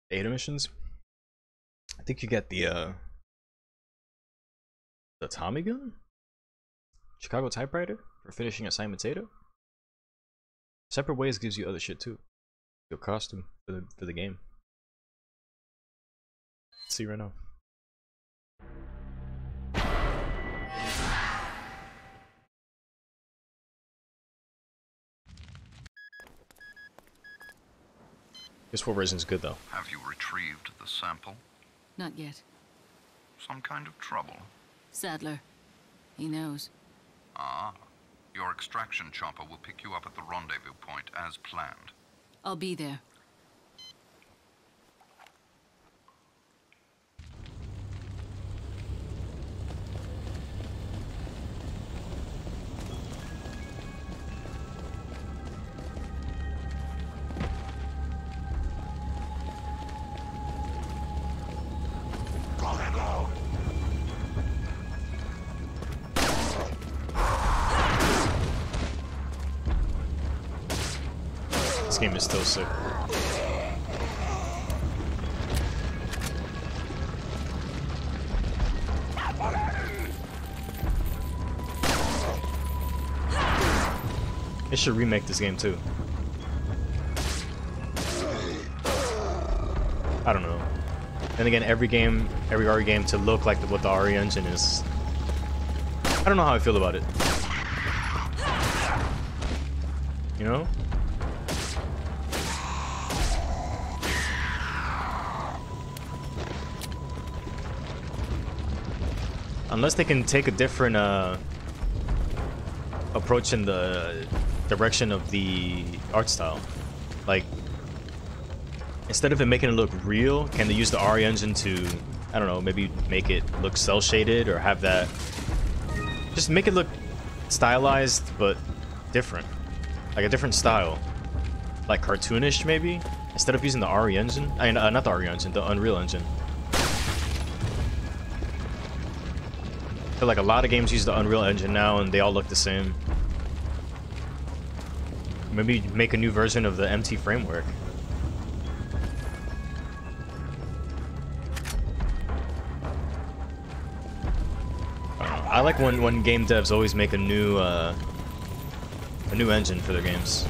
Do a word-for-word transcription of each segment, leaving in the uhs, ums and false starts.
Ada missions. I think you get the uh the Tommy gun, Chicago typewriter for finishing assignments Ada. Separate ways gives you other shit too. Your costume for the for the game. Let's see right now. P S four version's good though. Have you retrieved the sample? Not yet. Some kind of trouble? Sadler. He knows. Ah. Your extraction chopper will pick you up at the rendezvous point as planned. I'll be there. This game is still sick. They should remake this game too. I don't know. Then again, every game, every R E game to look like the, what the R E engine is. I don't know how I feel about it. You know? Unless they can take a different uh, approach in the direction of the art style. Like, instead of it making it look real, can they use the R E engine to, I don't know, maybe make it look cel shaded or have that, just make it look stylized but different, like a different style, like cartoonish maybe, instead of using the R E engine. I mean, uh, not the R E engine, the Unreal engine. I feel like a lot of games use the Unreal engine now and they all look the same. Maybe make a new version of the M T framework. I don't know. I like when when game devs always make a new uh, a new engine for their games.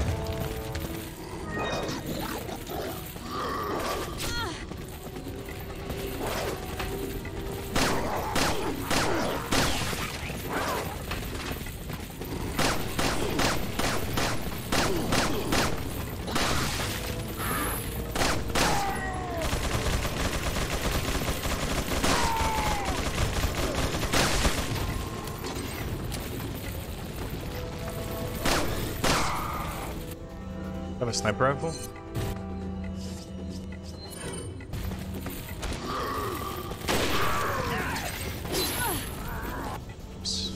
Have a sniper rifle? Oops.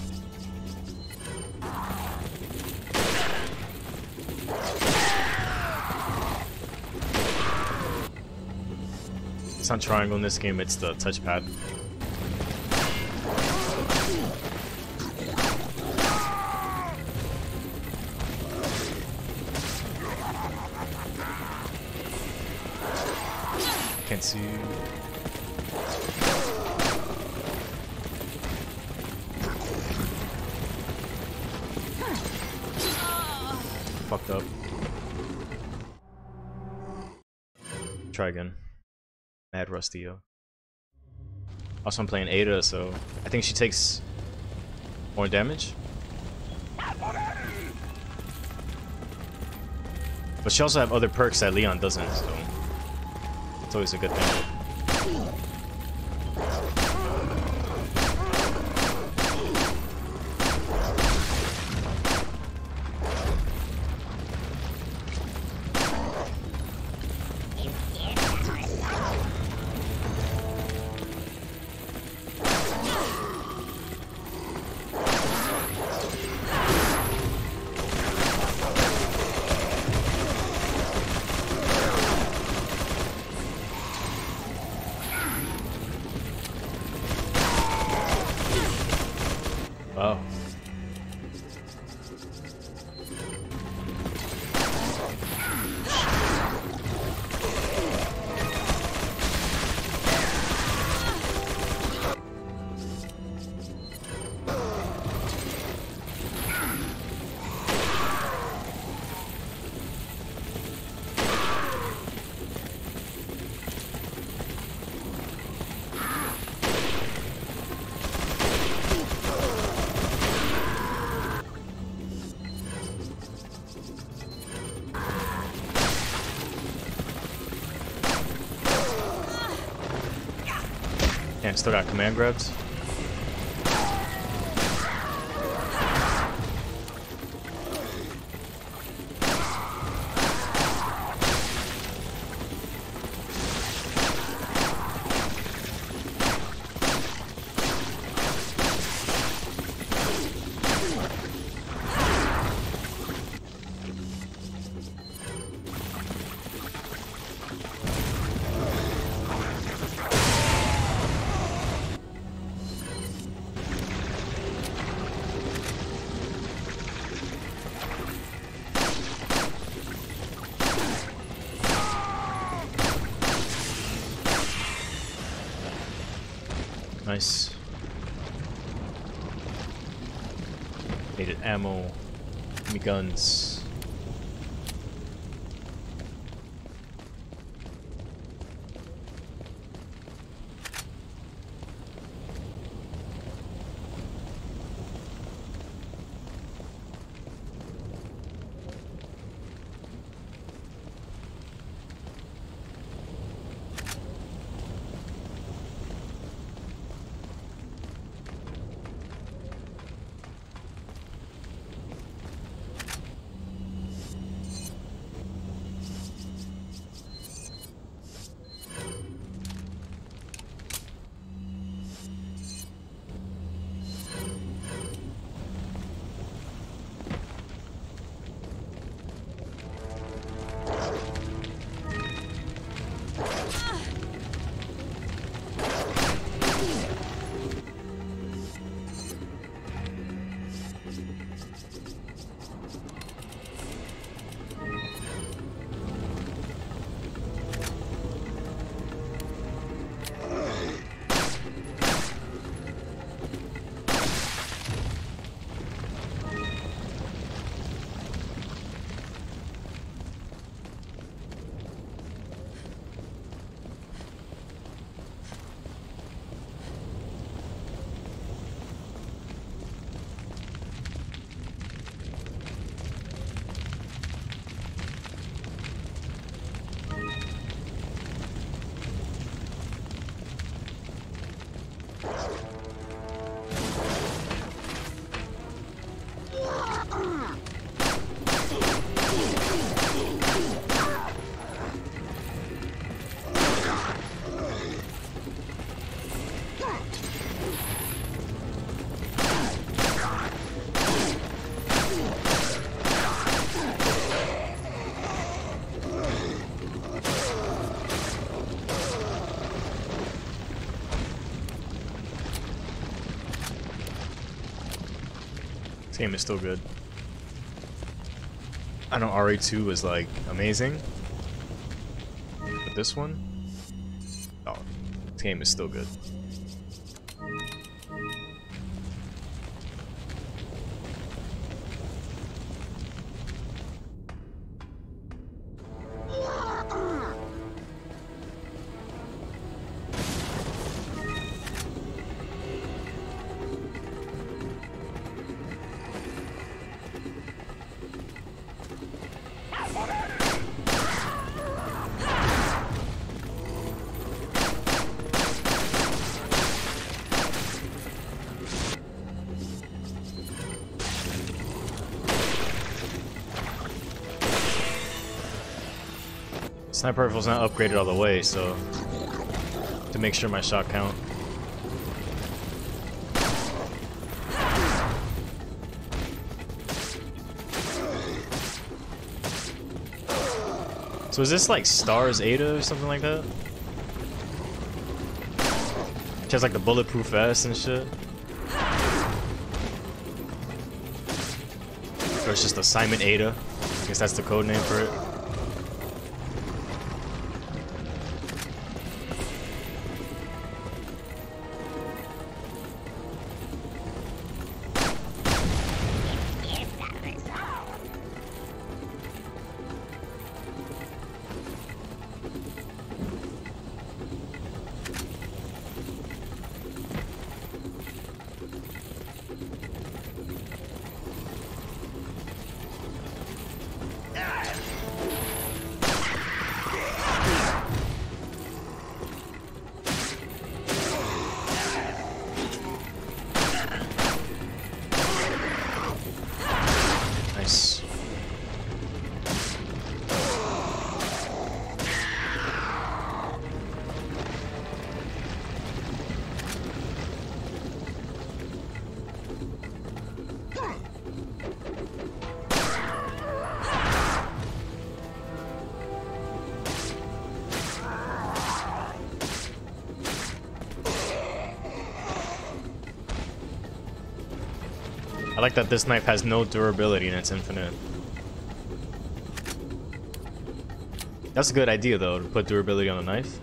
It's not triangle in this game, it's the touchpad. Can't see. Fucked up. Try again. Mad rusty, yo. Also, I'm playing Ada, so I think she takes more damage. But she also have other perks that Leon doesn't, so it's always a good thing. Damn, still got command grabs. Nice. Needed ammo. Give me guns. This game is still good. I know R E two was like amazing, but this one, oh, this game is still good. Sniper rifle's not upgraded all the way, so to make sure my shot count. So is this like Stars Ada or something like that? Which has like the bulletproof vest and shit? Or it's just Assignment Ada? I guess that's the code name for it. I like that this knife has no durability and it's infinite. That's a good idea though, to put durability on a knife.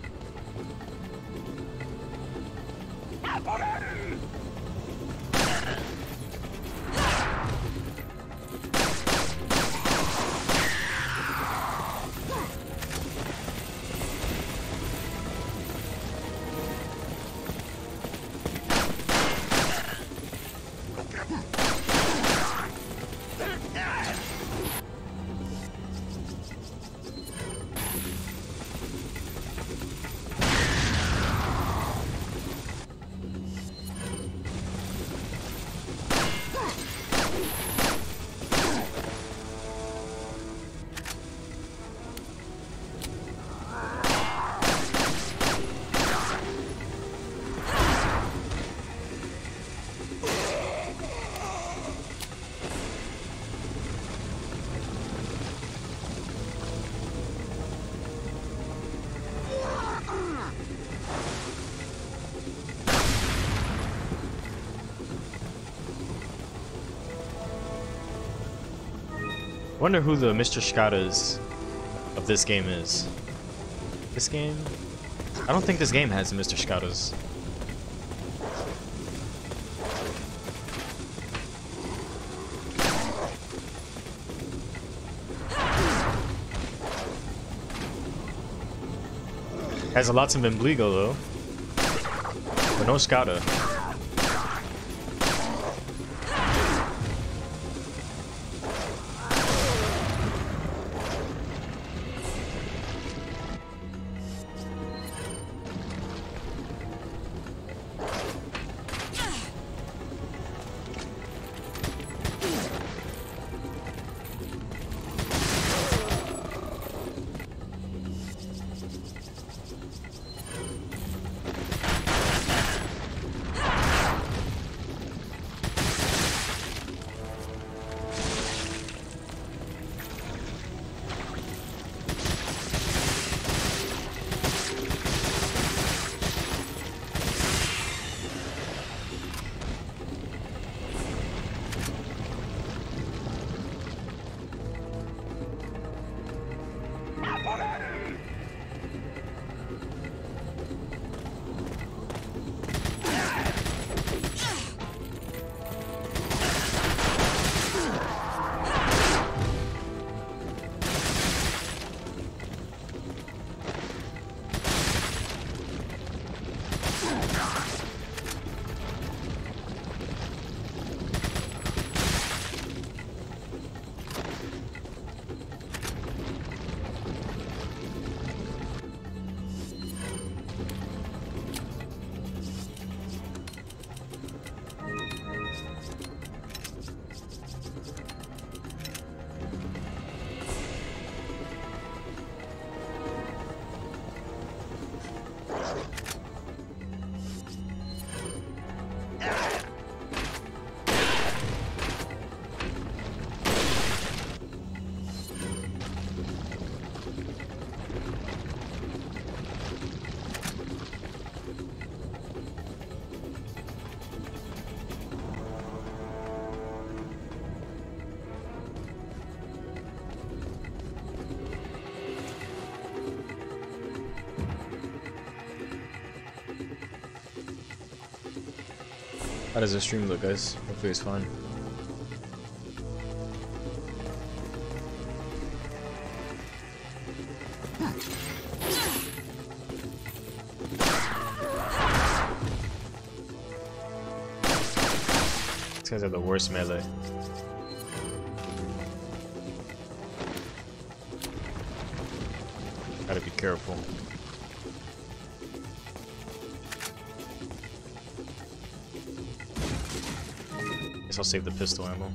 Wonder who the Mister Shkadas of this game is. This game? I don't think this game has a Mister Shkadas. Has a lots of Imbligo though, but no Shkada. How does the stream look, guys? Hopefully it's fine. These guys have the worst melee. Gotta be careful. Guess I'll save the pistol ammo.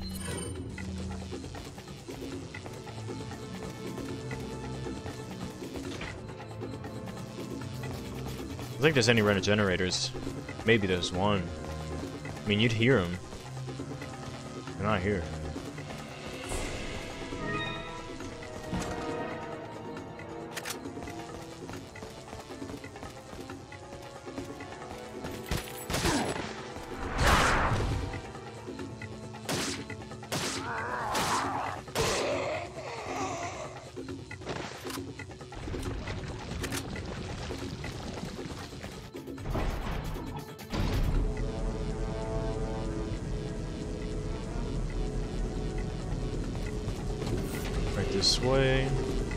I don't think there's any rented generators. Maybe there's one. I mean, you'd hear them. They're not here. this way.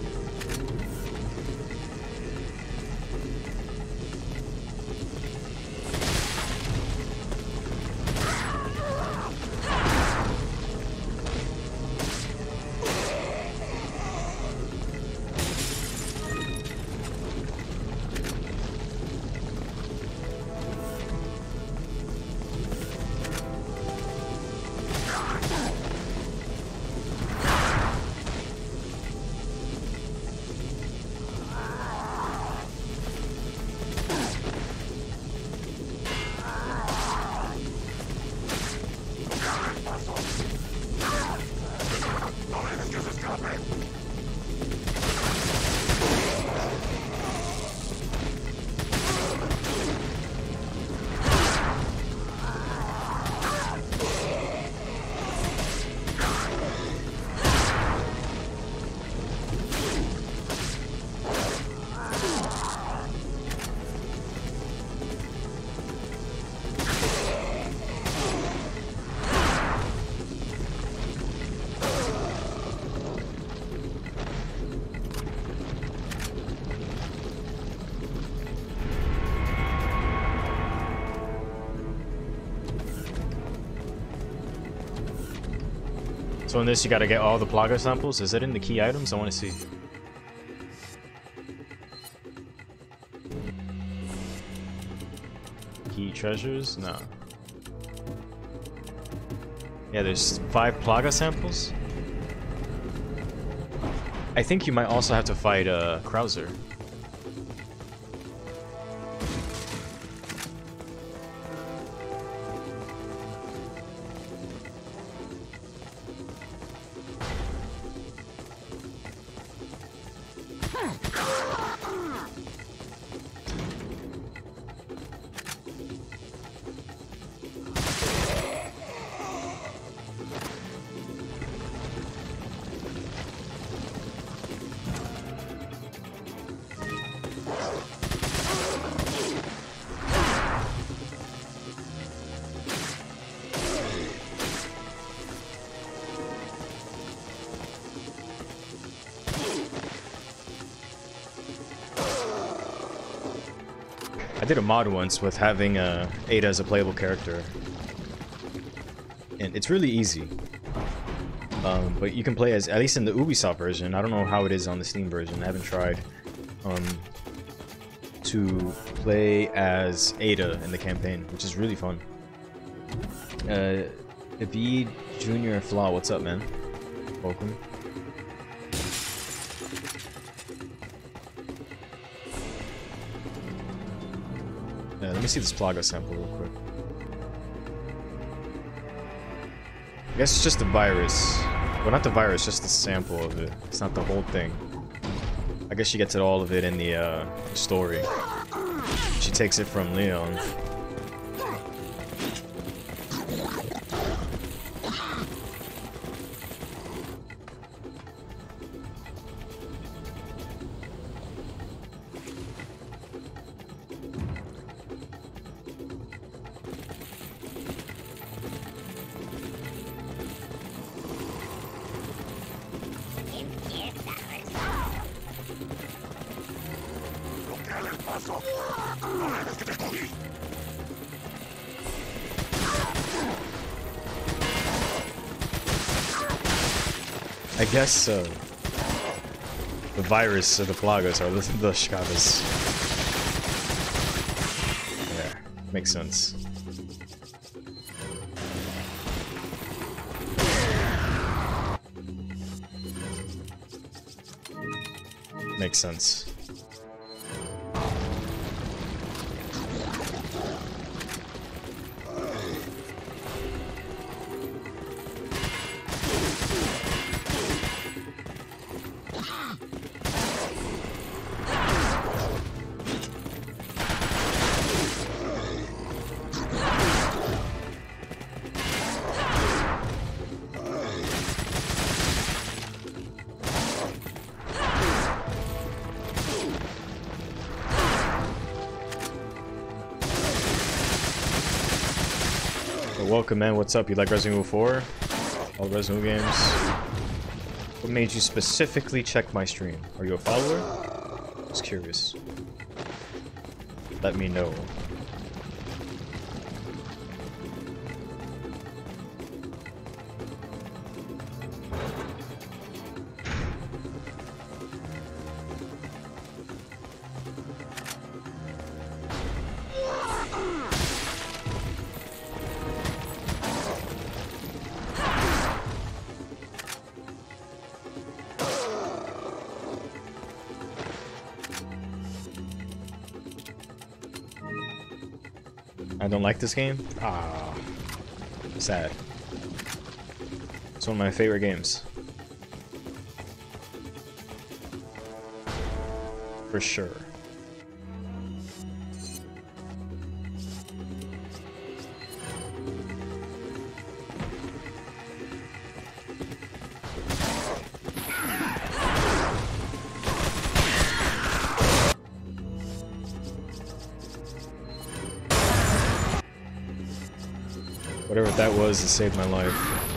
So in this, you gotta get all the Plaga samples. Is it in the key items? I want to see. Key treasures? No. Yeah, there's five Plaga samples. I think you might also have to fight uh, Krauser. I did a mod once with having uh, Ada as a playable character, and it's really easy. Um, but you can play as, at least in the Ubisoft version, I don't know how it is on the Steam version, I haven't tried, um, to play as Ada in the campaign, which is really fun. Uh, B Junior Flaw, what's up, man? Welcome. Yeah, let me see this Plaga sample real quick. I guess it's just the virus. Well, not the virus, just the sample of it. It's not the whole thing. I guess she gets it, all of it in the uh, story. She takes it from Leon. I guess uh, the virus or the Plagas are the, the Shikadas. Yeah, makes sense. Makes sense. Welcome, man. What's up? You like Resident Evil four? All Resident Evil games? What made you specifically check my stream? Are you a follower? Just curious. Let me know. I don't like this game? Ah, sad. It's one of my favorite games. For sure. Whatever that was, it saved my life.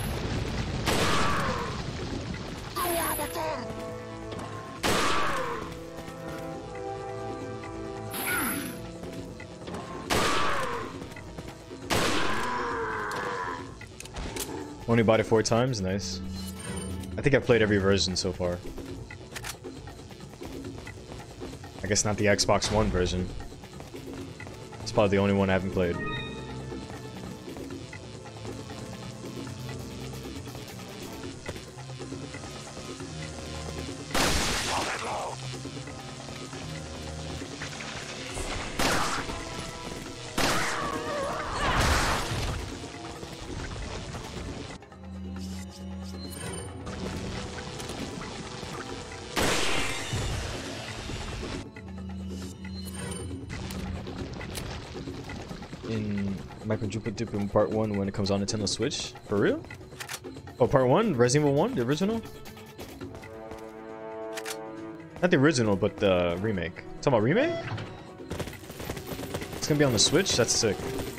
Only bought it four times? Nice. I think I've played every version so far. I guess not the Xbox One version. It's probably the only one I haven't played. In Michael Jupiter in part one when it comes on Nintendo Switch? For real? Oh, part one? Resident Evil one? The original? Not the original, but the remake. Talking about remake? It's gonna be on the Switch? That's sick.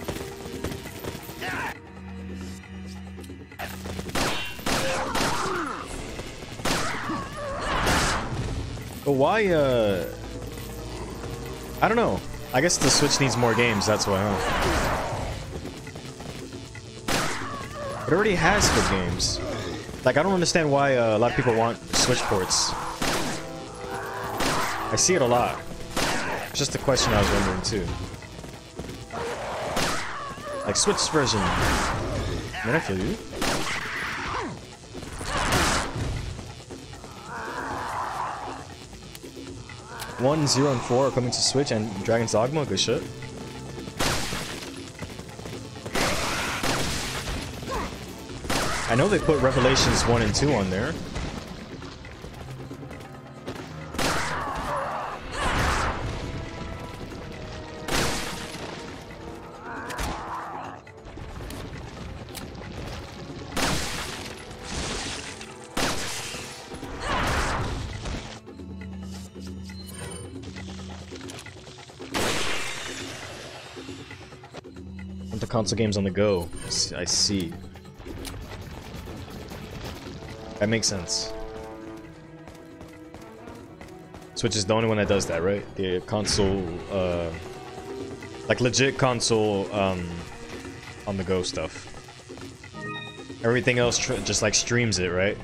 But why, uh... I don't know. I guess the Switch needs more games, that's why, huh? It already has good games. Like, I don't understand why uh, a lot of people want Switch ports. I see it a lot. It's just a question I was wondering, too. Like, Switch version. I mean, I feel you. One, zero, and four are coming to Switch, and Dragon's Dogma, good shit. I know they put Revelations one and two on there. The console games on the go. I see. That makes sense. Switch is the only one that does that, right? The console, uh, like legit console, um, on the go stuff. Everything else tr just like streams it, right?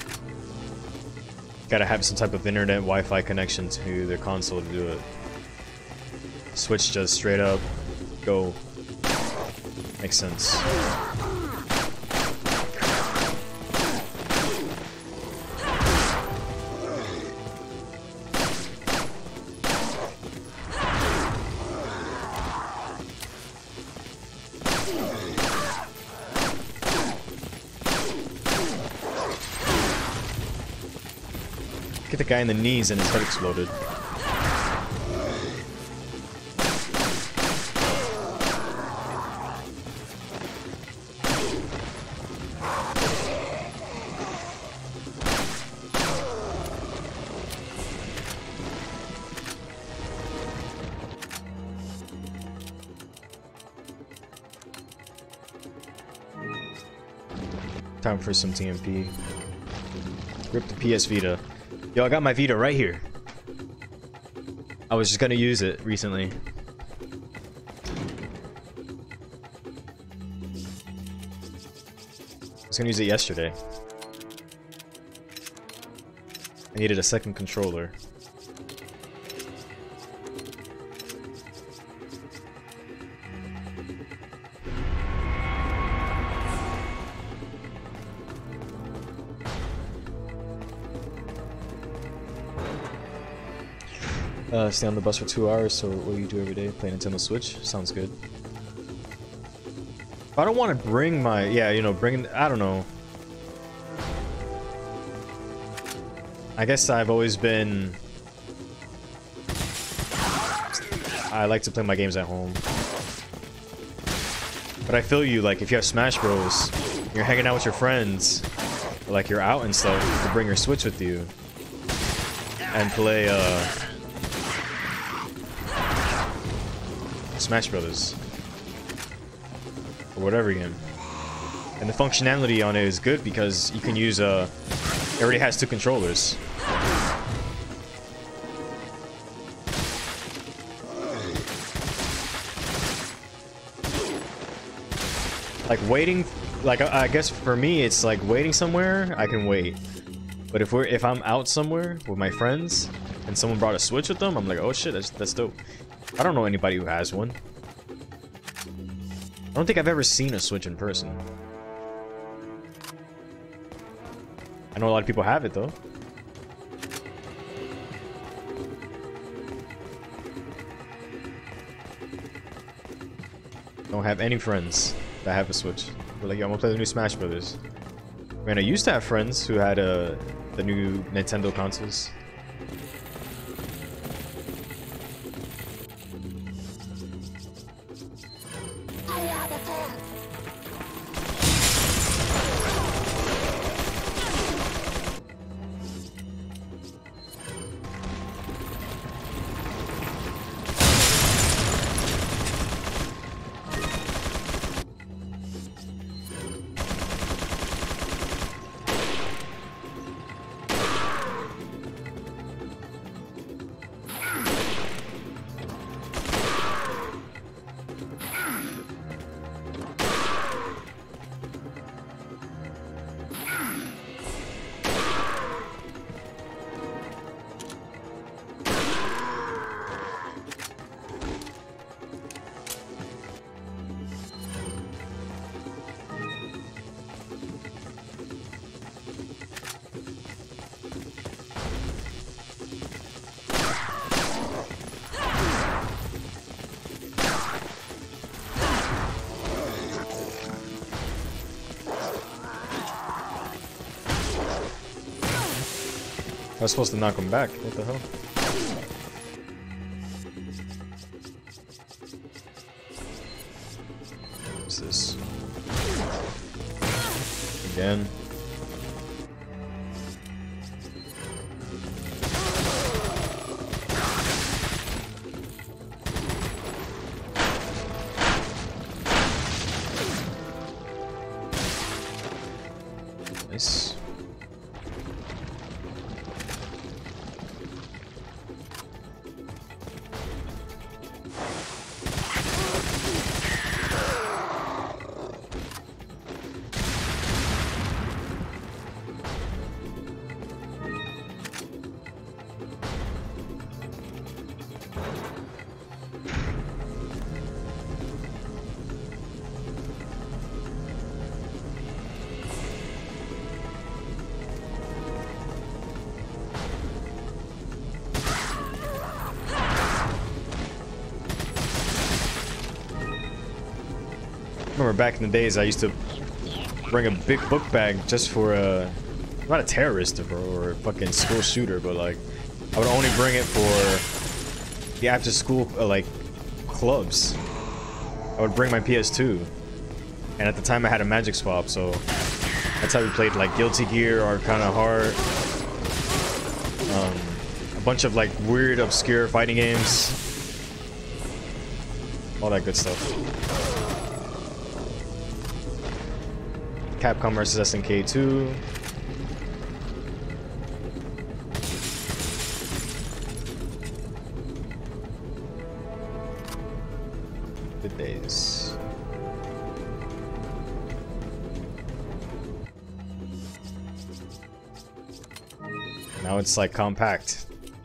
Gotta have some type of internet Wi-Fi connection to the console to do it. Switch just straight up go. Makes sense. Get the guy in the knees and his head exploded. Time for some T M P. Rip the P S Vita. Yo, I got my Vita right here. I was just gonna use it recently. I was gonna use it yesterday. I needed a second controller. Uh, stay on the bus for two hours, so what do you do every day? Play Nintendo Switch? Sounds good. I don't want to bring my... Yeah, you know, bring... I don't know. I guess I've always been... I like to play my games at home. But I feel you, like, if you have Smash Bros, you're hanging out with your friends, or, like, you're out and stuff, you can bring your Switch with you. And play, uh... Smash Brothers, or whatever game. And the functionality on it is good because you can use uh it already has two controllers. Like waiting, like I, I guess for me it's like waiting somewhere, I can wait. But if we're if I'm out somewhere with my friends and someone brought a Switch with them, I'm like, oh shit, that's that's dope. I don't know anybody who has one. I don't think I've ever seen a Switch in person. I know a lot of people have it though. Don't have any friends that have a Switch. They're like, yo, I'm gonna play the new Smash Brothers. Man, I used to have friends who had uh, the new Nintendo consoles. I was supposed to knock him back. What the hell? What's this? Again. Nice. Remember back in the days I used to bring a big book bag just for a, I'm not a terrorist or, or a fucking school shooter, but like I would only bring it for the after school uh, like clubs. I would bring my P S two, and at the time I had a Magic Swap, so that's how we played like Guilty Gear, Arcana Heart, um, a bunch of like weird obscure fighting games, all that good stuff. Capcom versus S N K two. Good days. Now it's like compact.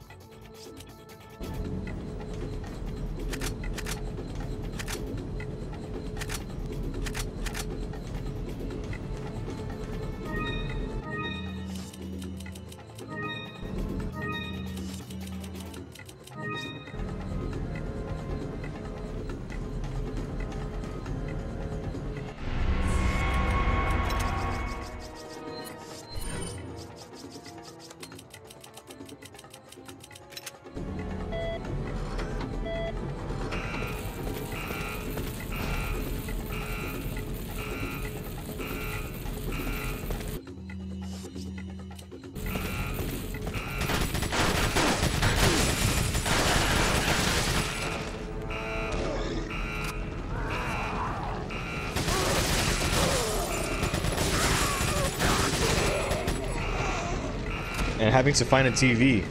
And having to find a T V.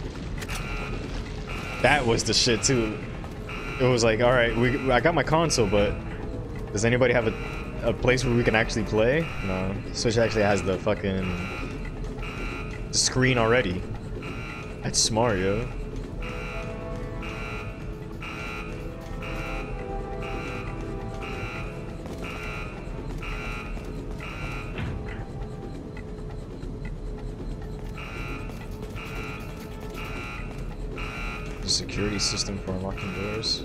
That was the shit too. It was like, all right, we I got my console, but does anybody have a, a place where we can actually play? No. Switch actually has the fucking screen already. That's smart, yo. Security system for unlocking doors.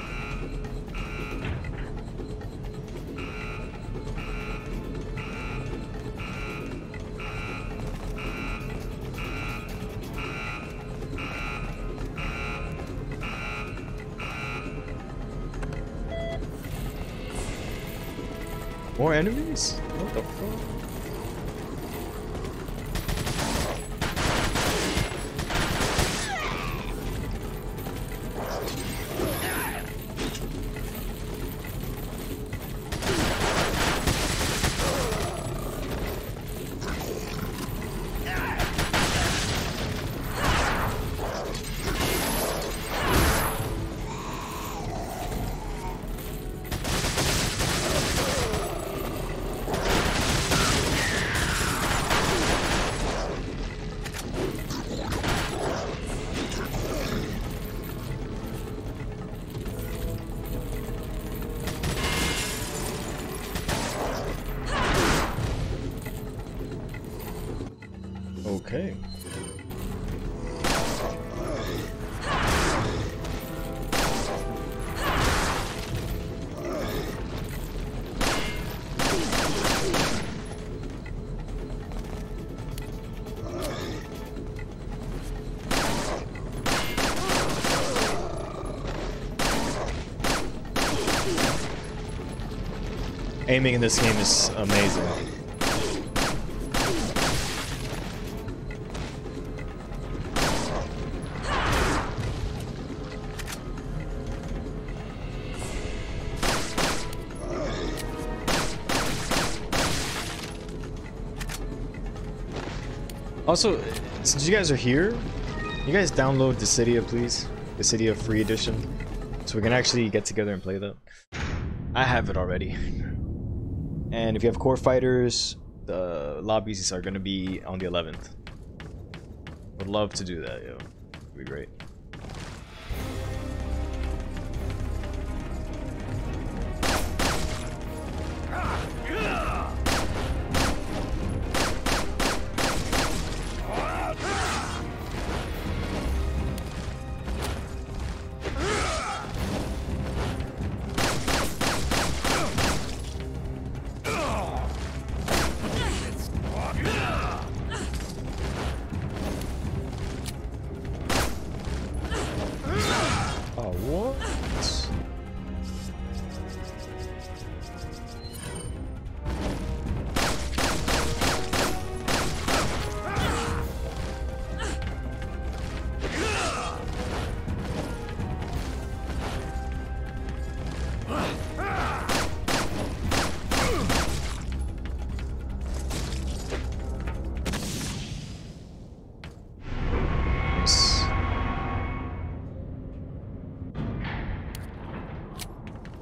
More enemies? What the fuck? Okay. Aiming in this game is amazing. Also, since you guys are here, you guys download the Cydia, please. The Cydia free edition. So we can actually get together and play that. I have it already. And if you have core fighters, the lobbies are going to be on the eleventh. Would love to do that, yo. It'd be great.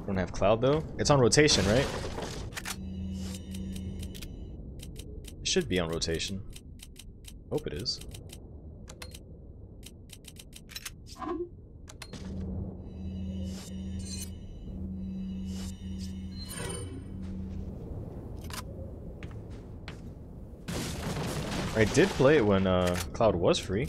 Don't have Cloud though. It's on rotation, right? It should be on rotation. Hope it is. I did play it when uh, Cloud was free.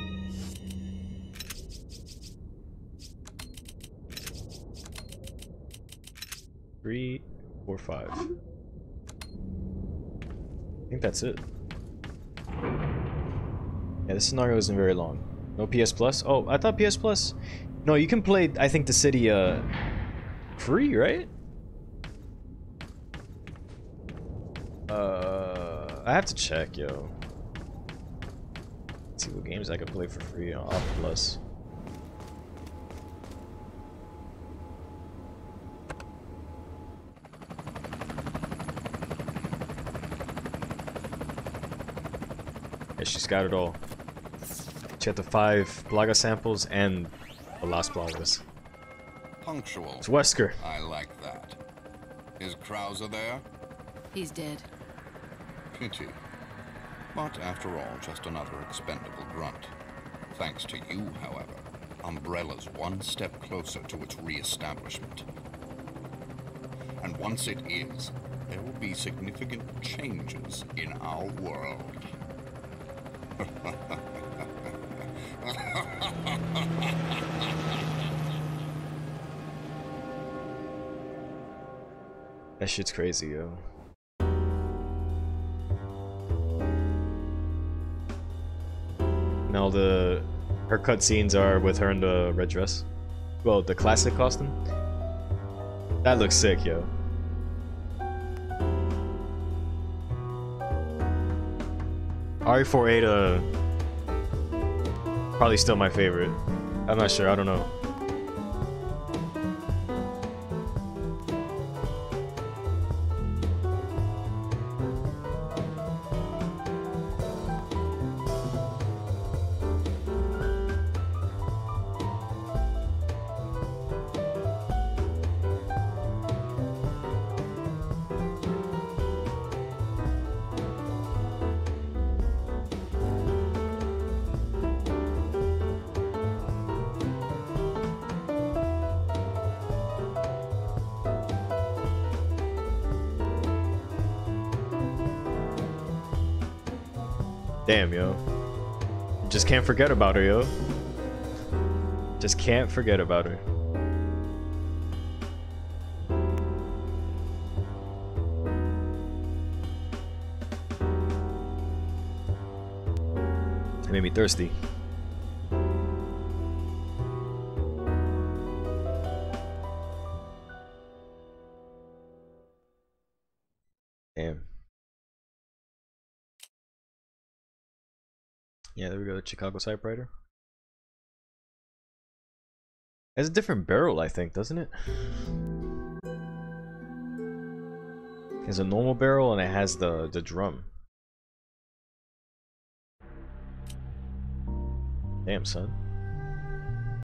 Three, four, five. I think that's it. Yeah, this scenario isn't very long. No P S Plus? Oh, I thought P S Plus... No, you can play, I think, the city, uh... free, right? Uh... I have to check, yo. Let's see what games I can play for free on Off Plus. Yeah, she's got it all. She had the five Plaga samples and the last Plagas. Punctual. It's Wesker. I like that. Is Krauser there? He's dead. Pity. But after all, just another expendable grunt. Thanks to you, however, Umbrella's one step closer to its re-establishment. And once it is, there will be significant changes in our world. That shit's crazy, yo. Now the her cutscenes are with her in the red dress. Well, the classic costume. That looks sick, yo. R E four Ada probably still my favorite. I'm not sure, I don't know. Damn, yo. Just can't forget about her, yo. Just can't forget about her. It made me thirsty. Damn. Yeah, there we go, the Chicago typewriter. It has a different barrel, I think, doesn't it? It has a normal barrel and it has the, the drum. Damn, son.